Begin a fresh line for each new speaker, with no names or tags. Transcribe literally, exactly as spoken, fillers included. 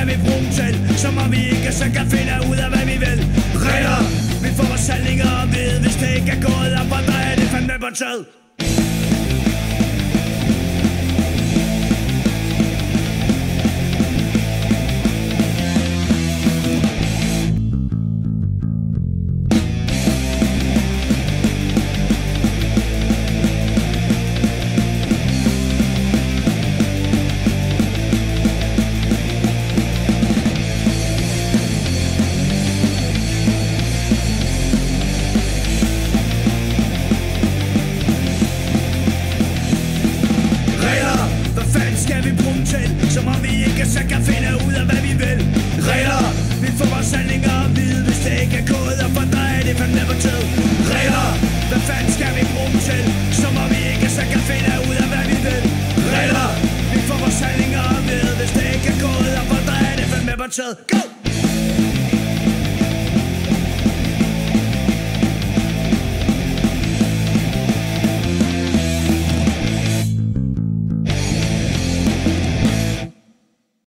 skal vi bruge til, så må vi ikke så kan finde ud af hvad vi vil. Regler, vi får vores handlinger at vide, hvis det ikke er gået op, og der er det fandme på tid. Skal vi bruge til, så må vi ikke så kan finde ud af hvad vi vil. Regler, vi får vores handlinger at vide, hvis det ikke er gået op, for der er det fandme på tid. Regler, hvad fanden skal vi bruge til, så må vi ikke så kan finde ud af hvad vi vil. Regler, vi får vores handlinger at vide, hvis det ikke er gået op, for der er det fandme på tid.